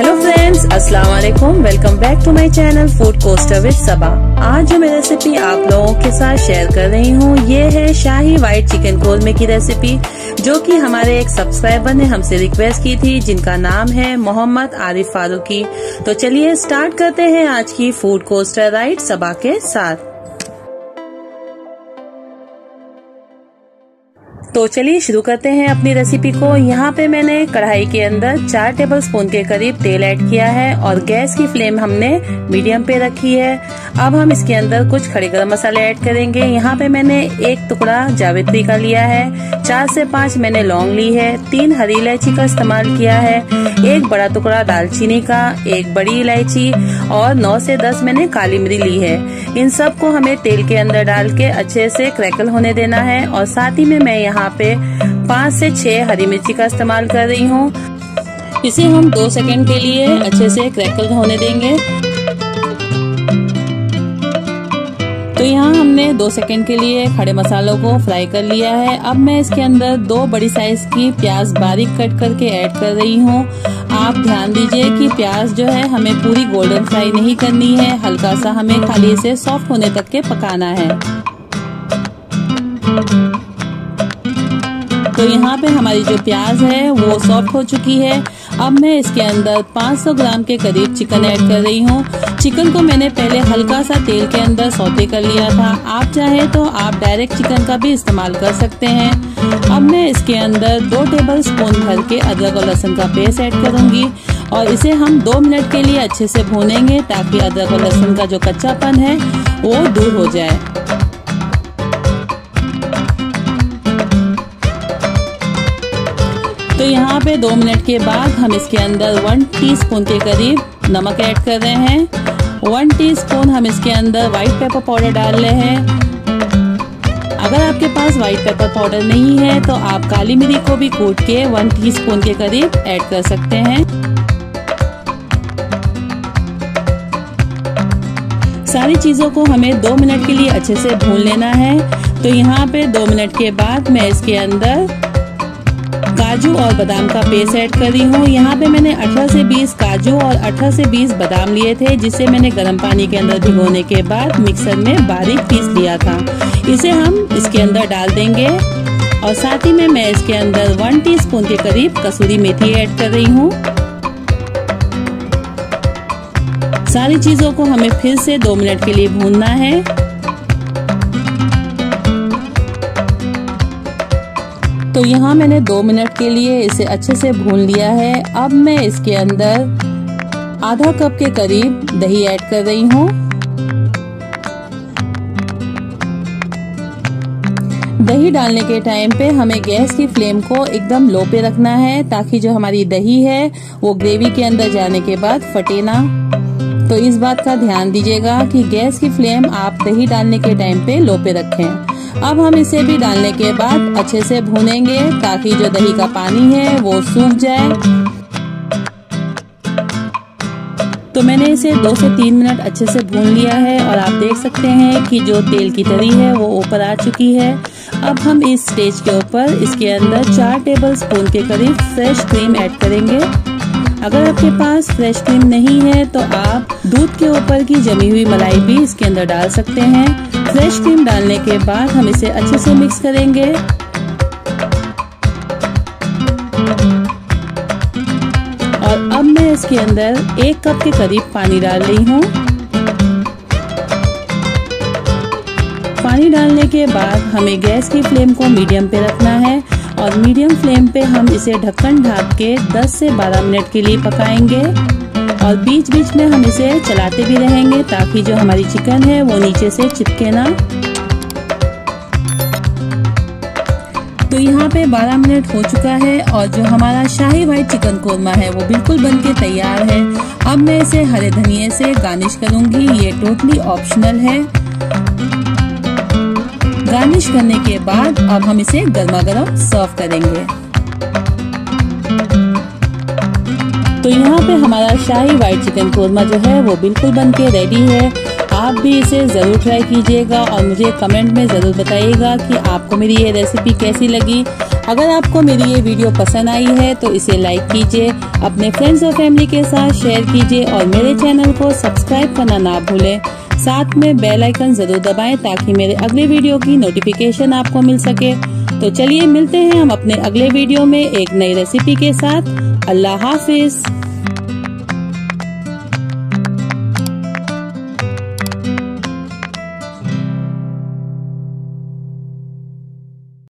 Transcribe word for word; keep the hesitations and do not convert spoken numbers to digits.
Hello friends, अस्सलाम वालेकुम। Welcome back to my channel food coaster with Saba. आज जो मैं रेसिपी आप लोगों के साथ शेयर कर रही हूँ ये है शाही व्हाइट चिकन कोरमा की रेसिपी, जो कि हमारे एक सब्सक्राइबर ने हमसे रिक्वेस्ट की थी, जिनका नाम है मोहम्मद आरिफ फारूकी। तो चलिए स्टार्ट करते हैं आज की फूड कोस्टर राइड सबा के साथ। तो चलिए शुरू करते हैं अपनी रेसिपी को। यहाँ पे मैंने कढ़ाई के अंदर चार टेबलस्पून के करीब तेल ऐड किया है और गैस की फ्लेम हमने मीडियम पे रखी है। अब हम इसके अंदर कुछ खड़े गरम मसाले ऐड करेंगे। यहाँ पे मैंने एक टुकड़ा जावित्री का लिया है, चार से पाँच मैंने लौंग ली है, तीन हरी इलायची का इस्तेमाल किया है, एक बड़ा टुकड़ा दालचीनी का, एक बड़ी इलायची और नौ से दस मैंने काली मिर्च ली है। इन सब को हमें तेल के अंदर डाल के अच्छे से क्रैकल होने देना है। और साथ ही में मैं यहाँ पे पाँच से छह हरी मिर्ची का इस्तेमाल कर रही हूँ। इसे हम दो सेकंड के लिए अच्छे से क्रैकल होने देंगे। तो यहाँ हमने दो सेकंड के लिए खड़े मसालों को फ्राई कर लिया है। अब मैं इसके अंदर दो बड़ी साइज की प्याज बारीक कट करके ऐड कर रही हूँ। आप ध्यान दीजिए कि प्याज जो है हमें पूरी गोल्डन फ्राई नहीं करनी है, हल्का सा हमें खाली इसे सॉफ्ट होने तक के पकाना है। तो यहाँ पे हमारी जो प्याज है वो सॉफ्ट हो चुकी है। अब मैं इसके अंदर पाँच सौ ग्राम के करीब चिकन ऐड कर रही हूँ। चिकन को मैंने पहले हल्का सा तेल के अंदर सौते कर लिया था। आप चाहे तो आप डायरेक्ट चिकन का भी इस्तेमाल कर सकते हैं। अब मैं इसके अंदर दो टेबल स्पून भर के अदरक और लहसुन का पेस्ट ऐड करूंगी और इसे हम दो मिनट के लिए अच्छे से भूनेंगे, ताकि अदरक और लहसुन का जो कच्चापन है वो दूर हो जाए। तो यहाँ पे दो मिनट के बाद हम इसके अंदर वन टीस्पून के करीब नमक ऐड कर रहे हैं। वन टीस्पून हम इसके अंदर व्हाइट पेपर पाउडर डाल रहे हैं। अगर आपके पास व्हाइट पेपर पाउडर नहीं है तो आप काली मिर्च को भी कूट के वन टीस्पून के करीब ऐड कर सकते हैं। सारी चीजों को हमें दो मिनट के लिए अच्छे से भून लेना है। तो यहाँ पे दो मिनट के बाद मैं इसके अंदर काजू और बादाम का पेस्ट ऐड कर रही हूँ। यहाँ पे मैंने अठारह से बीस काजू और अठारह से बीस बादाम लिए थे, जिसे मैंने गर्म पानी के अंदर भिगोने के बाद मिक्सर में बारीक पीस लिया था। इसे हम इसके अंदर डाल देंगे और साथ ही में मैं इसके अंदर वन टीस्पून के करीब कसूरी मेथी ऐड कर रही हूँ। सारी चीजों को हमें फिर से दो मिनट के लिए भूनना है। तो यहाँ मैंने दो मिनट के लिए इसे अच्छे से भून लिया है। अब मैं इसके अंदर आधा कप के करीब दही ऐड कर रही हूँ। दही डालने के टाइम पे हमें गैस की फ्लेम को एकदम लो पे रखना है, ताकि जो हमारी दही है वो ग्रेवी के अंदर जाने के बाद फटे ना। तो इस बात का ध्यान दीजिएगा कि गैस की फ्लेम आप दही डालने के टाइम पे लो पे रखें। अब हम इसे भी डालने के बाद अच्छे से भूनेंगे, ताकि जो दही का पानी है वो सूख जाए। तो मैंने इसे दो से तीन मिनट अच्छे से भून लिया है और आप देख सकते हैं कि जो तेल की तरी है वो ऊपर आ चुकी है। अब हम इस स्टेज के ऊपर इसके अंदर चार टेबल स्पून के करीब फ्रेश क्रीम ऐड करेंगे। अगर आपके पास फ्रेश क्रीम नहीं है तो आप दूध के ऊपर की जमी हुई मलाई भी इसके अंदर डाल सकते हैं। फ्रेश क्रीम डालने के बाद हम इसे अच्छे से मिक्स करेंगे। और अब मैं इसके अंदर एक कप के करीब पानी डाल रही हूँ। पानी डालने के बाद हमें गैस की फ्लेम को मीडियम पे रखना है और मीडियम फ्लेम पे हम इसे ढक्कन ढक के दस से बारह मिनट के लिए पकाएंगे। और बीच बीच में हम इसे चलाते भी रहेंगे, ताकि जो हमारी चिकन है वो नीचे से चिपके ना। तो यहाँ पे बारह मिनट हो चुका है और जो हमारा शाही व्हाइट चिकन कोरमा है वो बिल्कुल बनके तैयार है। अब मैं इसे हरे धनिये से गार्निश करूंगी। ये टोटली ऑप्शनल है। गार्निश करने के बाद अब हम इसे गर्मा गर्म सर्व करेंगे। तो यहाँ पे हमारा शाही व्हाइट चिकन कोरमा जो है वो बिल्कुल बनके रेडी है। आप भी इसे ज़रूर ट्राई कीजिएगा और मुझे कमेंट में ज़रूर बताइएगा कि आपको मेरी ये रेसिपी कैसी लगी। अगर आपको मेरी ये वीडियो पसंद आई है तो इसे लाइक कीजिए, अपने फ्रेंड्स और फैमिली के साथ शेयर कीजिए और मेरे चैनल को सब्सक्राइब करना ना भूलें। साथ में बेल आइकन जरूर दबाएं ताकि मेरे अगले वीडियो की नोटिफिकेशन आपको मिल सके। तो चलिए मिलते हैं हम अपने अगले वीडियो में एक नई रेसिपी के साथ। अल्लाह हाफिज।